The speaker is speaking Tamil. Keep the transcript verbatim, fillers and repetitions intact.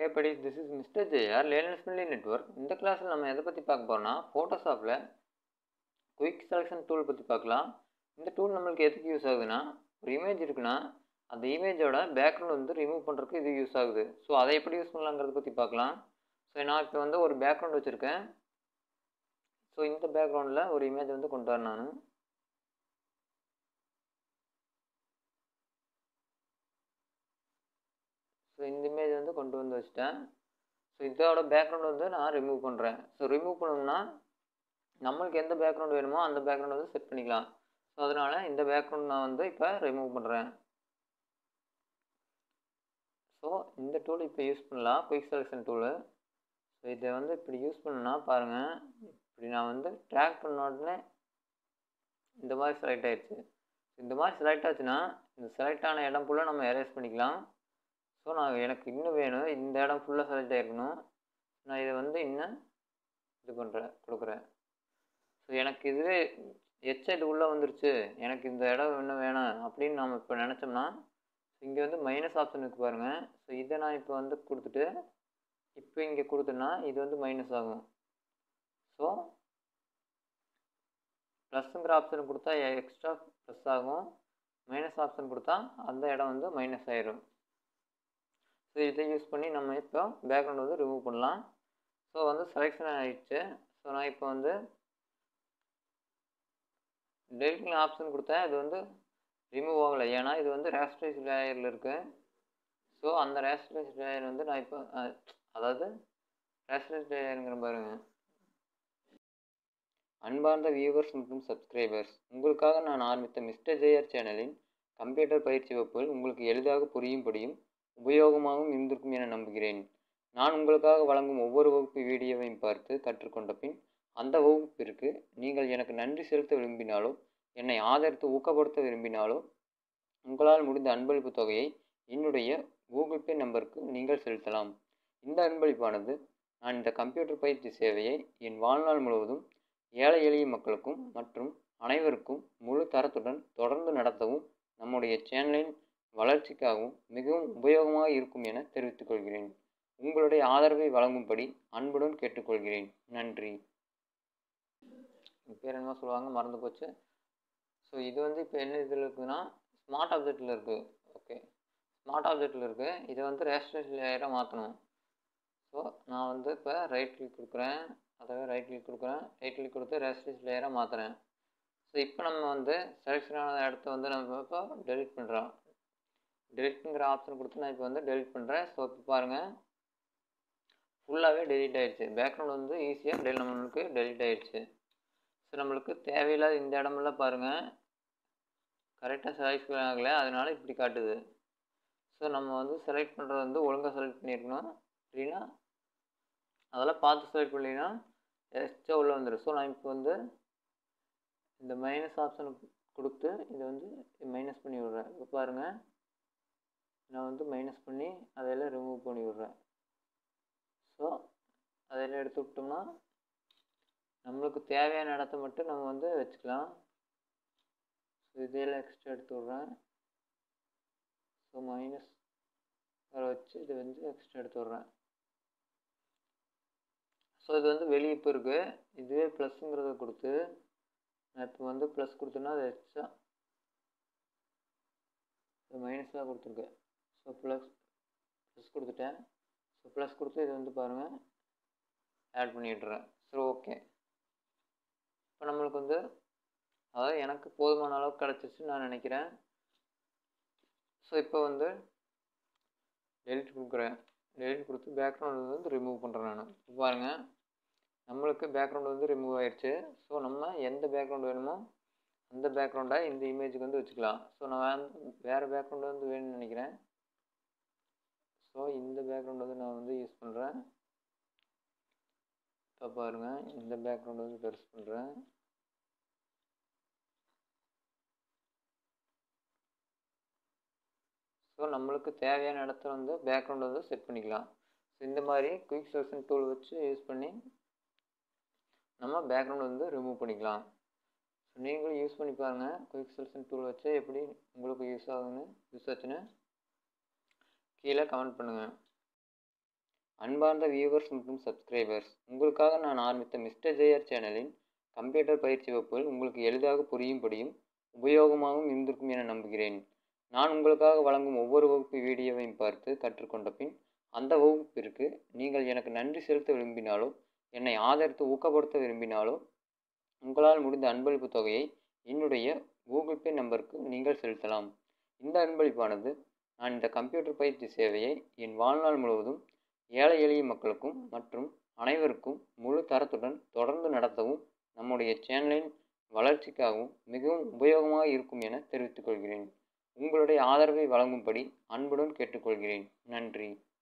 Hey buddies, this is Mister J R Learners Friendly Network. இந்த கிளாஸில் நம்ம எதை பற்றி பார்க்க போகிறோம்னா ஃபோட்டோஷாப்பில் குயிக் செலெக்ஷன் டூல் பற்றி பார்க்கலாம். இந்த டூல் நம்மளுக்கு எதுக்கு யூஸ் ஆகுதுன்னா, ஒரு இமேஜ் இருக்குன்னா அந்த இமேஜோட பேக்ரவுண்ட் வந்து ரிமூவ் பண்ணுறதுக்கு இது யூஸ் ஆகுது. ஸோ அதை எப்படி யூஸ் பண்ணலாங்கிறத பற்றி பார்க்கலாம். ஸோ நான் இப்போ வந்து ஒரு பேக்ரவுண்ட் வச்சுருக்கேன். ஸோ இந்த பேக்ரவுண்டில் ஒரு இமேஜ் வந்து கொண்டு வரேன் நான். ஸோ இந்த இமேஜ் வந்து கொண்டு வந்து வச்சுட்டேன். ஸோ இதோட பேக்ரவுண்ட் வந்து நான் ரிமூவ் பண்ணுறேன். ஸோ ரிமூவ் பண்ணணும்னா நம்மளுக்கு எந்த பேக்ரவுண்ட் வேணுமோ அந்த பேக்ரவுண்ட் வந்து செட் பண்ணிக்கலாம். ஸோ அதனால் இந்த பேக்ரவுண்ட் நான் வந்து இப்போ ரிமூவ் பண்ணுறேன். ஸோ இந்த டூல் இப்போ யூஸ் பண்ணலாம், குயிக் செலெக்ஷன் டூலு. ஸோ இதை வந்து இப்படி யூஸ் பண்ணணும்னா பாருங்கள், இப்படி நான் வந்து ட்ராக் பண்ண உடனே இந்த மாதிரி செலக்ட் ஆகிடுச்சு. இந்த மாதிரி செலக்ட் ஆச்சுன்னா இந்த செலக்ட் ஆன இடம் ஃபுல்லாக நம்ம எரேஸ் பண்ணிக்கலாம். ஸோ நான் எனக்கு இன்னும் வேணும், இந்த இடம் ஃபுல்லாக செலக்ட் ஆகிருக்கணும். நான் இதை வந்து இன்னும் இது பண்ணுறேன், கொடுக்குறேன். ஸோ எனக்கு இதுவே ஹெட்செட் உள்ளே வந்துருச்சு, எனக்கு இந்த இடம் இன்னும் வேணும் அப்படின்னு நம்ம இப்போ நினச்சோம்னா இங்கே வந்து மைனஸ் ஆப்ஷன் இருக்குது பாருங்கள். ஸோ இதை நான் இப்போ வந்து கொடுத்துட்டு இப்போ இங்கே கொடுத்தேன்னா இது வந்து மைனஸ் ஆகும். ஸோ ப்ளஸ்ஸுங்கிற ஆப்ஷன் கொடுத்தா எக்ஸ்ட்ரா ப்ளஸ் ஆகும், மைனஸ் ஆப்ஷன் கொடுத்தா அந்த இடம் வந்து மைனஸ் ஆயிடும். ஸோ இதை யூஸ் பண்ணி நம்ம இப்போ பேக்ரவுண்ட் வந்து ரிமூவ் பண்ணலாம். ஸோ வந்து செலெக்ஷன் ஆகிடுச்சு. ஸோ நான் இப்போ வந்து டெலிட்டிங் ஆப்ஷன் கொடுத்தேன், இது வந்து ரிமூவ் ஆகலை, ஏன்னா இது வந்து ரேஸ்டரைஸ் லேயரில் இருக்குது. ஸோ அந்த ரேஸ்டரைஸ் லேயர் வந்து நான் இப்போ அதாவது ரேஸ்டரைஸ் லேயருங்கிற பாருங்க. அன்பார்ந்த வியூவர்ஸ் மற்றும் சப்ஸ்கிரைபர்ஸ், உங்களுக்காக நான் ஆரம்பித்த மிஸ்டர் ஜேஆர் சேனலின் கம்ப்யூட்டர் பயிற்சி வகுப்புகள் உங்களுக்கு எளிதாக புரியும்படியும் உபயோகமாகவும் இருந்திருக்கும் என நம்புகிறேன். நான் உங்களுக்காக வழங்கும் ஒவ்வொரு வகுப்பு வீடியோவையும் பார்த்து கற்றுக்கொண்ட பின் அந்த வகுப்பிற்கு நீங்கள் எனக்கு நன்றி செலுத்த விரும்பினாலோ என்னை ஆதரித்து ஊக்கப்படுத்த விரும்பினாலோ உங்களால் முடிந்த அன்பளிப்பு தொகையை என்னுடைய கூகுள் பே நம்பருக்கு நீங்கள் செலுத்தலாம். இந்த அன்பளிப்பானது நான் இந்த கம்ப்யூட்டர் பயிற்சி சேவையை என் வாழ்நாள் முழுவதும் ஏழை எளிய மக்களுக்கும் மற்றும் அனைவருக்கும் முழு தரத்துடன் தொடர்ந்து நடத்தவும் நம்முடைய சேனலின் வளர்ச்சிக்காகவும் மிகவும் உபயோகமாக இருக்கும் என தெரிவித்துக் கொள்கிறேன். உங்களுடைய ஆதரவை வழங்கும்படி அன்புடன் கேட்டுக்கொள்கிறேன். நன்றி. பேர் என்ன சொல்லுவாங்க, மறந்து போச்சு. ஸோ இது வந்து இப்போ என்ன இதில் இருக்குதுன்னா ஸ்மார்ட் ஆப்ஜெக்டில் இருக்குது. ஓகே, ஸ்மார்ட் ஆப்ஜெக்டில் இருக்குது. இதை வந்து ரேஸ்டரைஸ் லேயராக மாற்றணும். ஸோ நான் வந்து இப்போ ரைட் கிளிக் கொடுக்குறேன், அதாவது ரைட் கிளிக் கொடுக்குறேன், ரைட் கிளிக் கொடுத்து ரேஸ்டரைஸ் லேயராக மாற்றுறேன். ஸோ இப்போ நம்ம வந்து செலெக்ஷன் ஆன இடத்த வந்து நம்ம இப்போ டெலிட் பண்ணுறோம். டெலிட்டுங்கிற ஆப்ஷன் கொடுத்து நான் இப்போ வந்து டெலிட் பண்ணுறேன். ஸோ இப்போ பாருங்கள் ஃபுல்லாகவே டெலிட் ஆகிடுச்சு. பேக்ரவுண்ட் வந்து ஈஸியாக டெல் நம்மளுக்கு டெலிட் ஆகிடுச்சு. ஸோ நம்மளுக்கு தேவையில்லாத இந்த இடமெல்லாம் பாருங்கள் கரெக்டாக செலக்ட் ஆகலை, அதனால் இப்படி காட்டுது. ஸோ நம்ம வந்து செலக்ட் பண்ணுறது வந்து ஒழுங்காக செலக்ட் பண்ணியிருக்கணும், அப்படின்னா அதெல்லாம் பார்த்து செலக்ட் பண்ணிங்கன்னா எக்ஸ்ட்ரா உள்ளே வந்துடும். ஸோ நான் இப்போ வந்து இந்த மைனஸ் ஆப்ஷன் கொடுத்து இதை வந்து மைனஸ் பண்ணி விட்றேன். இப்போ பாருங்கள் நான் வந்து மைனஸ் பண்ணி அதையெல்லாம் ரிமூவ் பண்ணி விட்றேன். ஸோ அதையெல்லாம் எடுத்து விட்டோம்னா நம்மளுக்கு தேவையான இடத்த மட்டும் நம்ம வந்து வச்சுக்கலாம். ஸோ இதையெல்லாம் எக்ஸ்ட்ரா எடுத்து விட்றேன். ஸோ மைனஸ் வர வச்சு இதை வந்து எக்ஸ்ட்ரா எடுத்து விட்றேன். ஸோ இது வந்து வெளியே இப்போ இருக்குது. இதுவே ப்ளஸ்ஸுங்கிறத கொடுத்து நான் இப்போ வந்து ப்ளஸ் கொடுத்தேன்னா அது எக்ஸ்ட்ரா மைனஸ்லாம் கொடுத்துருக்கேன். ஸோ ப்ளஸ் ப்ளஸ் கொடுத்துட்டேன். ஸோ ப்ளஸ் கொடுத்து இது வந்து பாருங்கள் ஆட் பண்ணி விட்டுறேன். ஸோ ஓகே, இப்போ நம்மளுக்கு வந்து அதாவது எனக்கு போதுமான அளவுக்கு கிடச்சிச்சுன்னு நான் நினைக்கிறேன். ஸோ இப்போ வந்து டெலிட் கொடுக்குறேன். டெலிட் கொடுத்து பேக்ரவுண்ட் வந்து ரிமூவ் பண்ணுறேன் நான். இப்போ பாருங்கள் நம்மளுக்கு பேக்ரவுண்ட் வந்து ரிமூவ் ஆகிடுச்சு. ஸோ நம்ம எந்த பேக்ரவுண்ட் வேணுமோ அந்த பேக்ரவுண்டாக இந்த இமேஜுக்கு வந்து வச்சுக்கலாம். ஸோ நான் வந்து வேறு பேக்ரவுண்டு வந்து வேணும்னு நினைக்கிறேன். ஸோ இந்த பேக்ரவுண்ட் வந்து நான் வந்து யூஸ் பண்ணுறேன். இப்போ பாருங்கள் இந்த பேக்ரவுண்ட் வந்து பெருசு பண்ணுறேன். ஸோ நம்மளுக்கு தேவையான இடத்துல வந்து பேக்ரவுண்ட் வந்து செட் பண்ணிக்கலாம். ஸோ இந்த மாதிரி குயிக் செலெக்ஷன் டூல் வச்சு யூஸ் பண்ணி நம்ம பேக்ரவுண்ட் வந்து ரிமூவ் பண்ணிக்கலாம். ஸோ நீங்களும் யூஸ் பண்ணி பாருங்கள். குயிக் செலெக்ஷன் டூல் வச்சு எப்படி உங்களுக்கு யூஸ் ஆகுதுன்னு யூஸ் ஆச்சுன்னு கீழே கமெண்ட் பண்ணுங்கள். அன்பார்ந்த வியூவர்ஸ் மற்றும் சப்ஸ்கிரைபர்ஸ், உங்களுக்காக நான் ஆரம்பித்த மிஸ்டர் ஜேஆர் சேனலின் கம்ப்யூட்டர் பயிற்சி வகுப்புகள் உங்களுக்கு எளிதாக புரியும்படியும் உபயோகமாகவும் இருந்திருக்கும் என நம்புகிறேன். நான் உங்களுக்காக வழங்கும் ஒவ்வொரு வகுப்பு வீடியோவையும் பார்த்து கற்றுக்கொண்ட பின் அந்த வகுப்பிற்கு நீங்கள் எனக்கு நன்றி செலுத்த விரும்பினாலோ, என்னை ஆதரித்து ஊக்கப்படுத்த விரும்பினாலோ, உங்களால் முடிந்த அன்பளிப்பு தொகையை என்னுடைய கூகுள் பே நம்பருக்கு நீங்கள் செலுத்தலாம். இந்த அன்பளிப்பானது நான் இந்த கம்ப்யூட்டர் பயிற்சி சேவையை என் வாழ்நாள் முழுவதும் ஏழை எளிய மக்களுக்கும் மற்றும் அனைவருக்கும் முழு தரத்துடன் தொடர்ந்து நடத்தவும் நம்முடைய சேனலின் வளர்ச்சிக்காகவும் மிகவும் உபயோகமாக இருக்கும் என தெரிவித்துக் கொள்கிறேன். உங்களுடைய ஆதரவை வழங்கும்படி அன்புடன் கேட்டுக்கொள்கிறேன். நன்றி.